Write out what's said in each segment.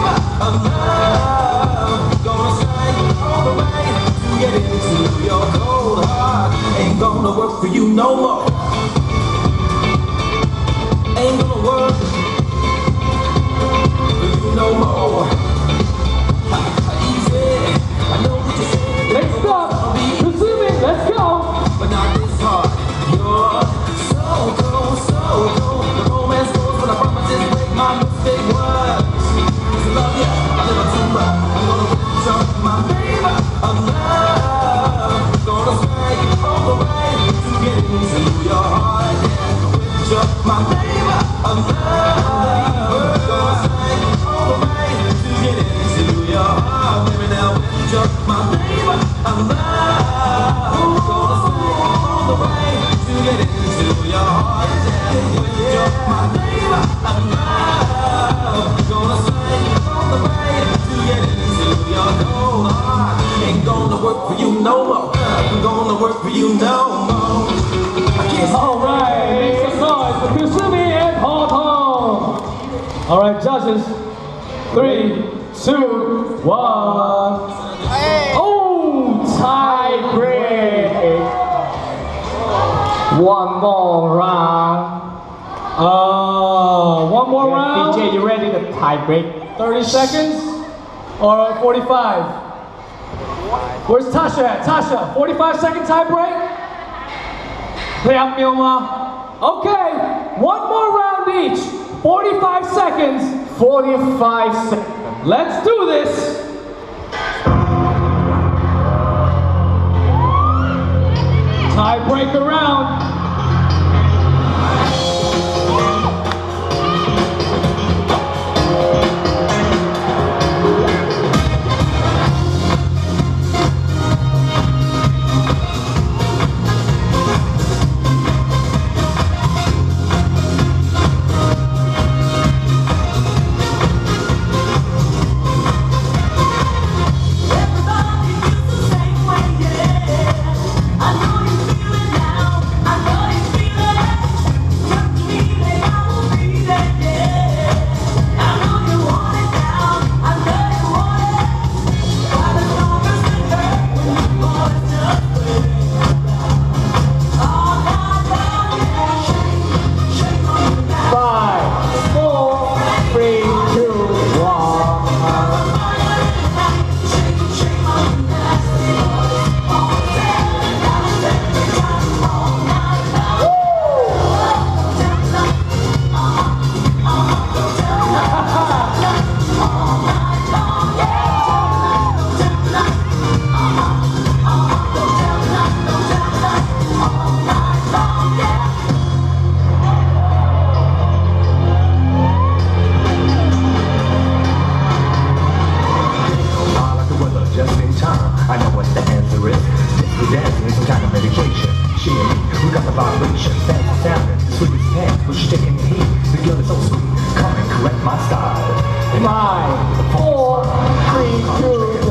baby, of love. Gonna stay all the way to get into your cold heart. Ain't gonna work for you no more. Ain't gonna work for you no more. Easy, I know what you said. Next up, Kasumi, let's go. But not this hard. You're so cold, so cold. The romance goes when the promises break. My mistake was to love you a little too much. I'm gonna withdraw my baby of love. Gonna stay all the way to get into your heart. Yeah, withdraw my baby of love. Gonna stay all the way to get into your heart. Baby, now withdraw my baby of love. Gonna stay all the way to get into your heart. Yeah, withdraw my baby of love. Gonna stay all the way to get into your cold heart. Ain't gonna work for you no more. Ain't gonna work for you no more. I can't. All right, make some noise for Kasumi and Hong Kong. All right, judges. 3, 2, 1. Oh, tie break. One more round. One more round. DJ, you ready to tie break? 30 seconds or 45? Where's Tasha at? Tasha, 45-second tie break? Okay, one more round each. 45 seconds. 45 seconds. Let's do this. Tiebreaker round. I know what the answer is. We're dancing some kind of medication. She and me, we got the vibration. Fancy sounding, sweet as pants, but she's taking the heat. The girl is so sweet, come and correct my style. 5, 4, 3, 2,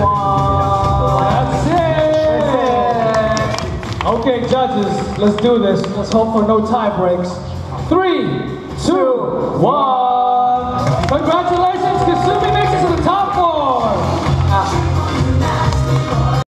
1. That's it. Okay, judges, let's do this. Let's hope for no tie breaks. 3, 2, 1. Congratulations, Kasumi.